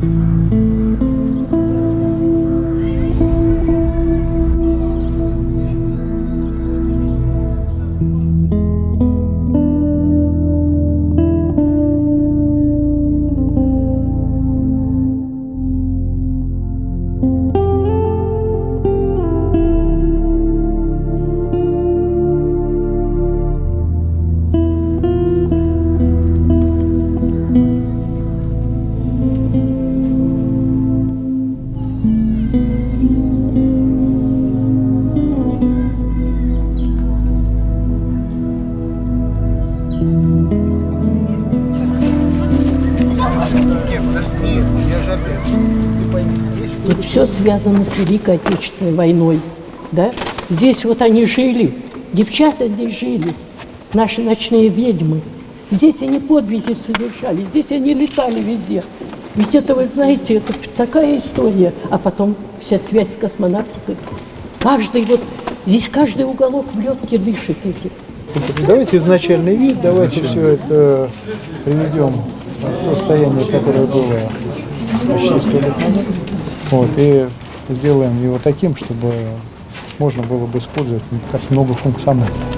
Тут все связано с Великой Отечественной войной, да? Здесь вот они жили, девчата здесь жили, наши ночные ведьмы. Здесь они подвиги совершали, здесь они летали везде. Ведь это, вы знаете, это такая история. А потом вся связь с космонавтикой. Здесь каждый уголок в лёдке дышит этим. Давайте изначальный вид, давайте все это приведем в то состояние, которое было почти 100 лет назад. Вот, и сделаем его таким, чтобы можно было бы использовать как многофункционально.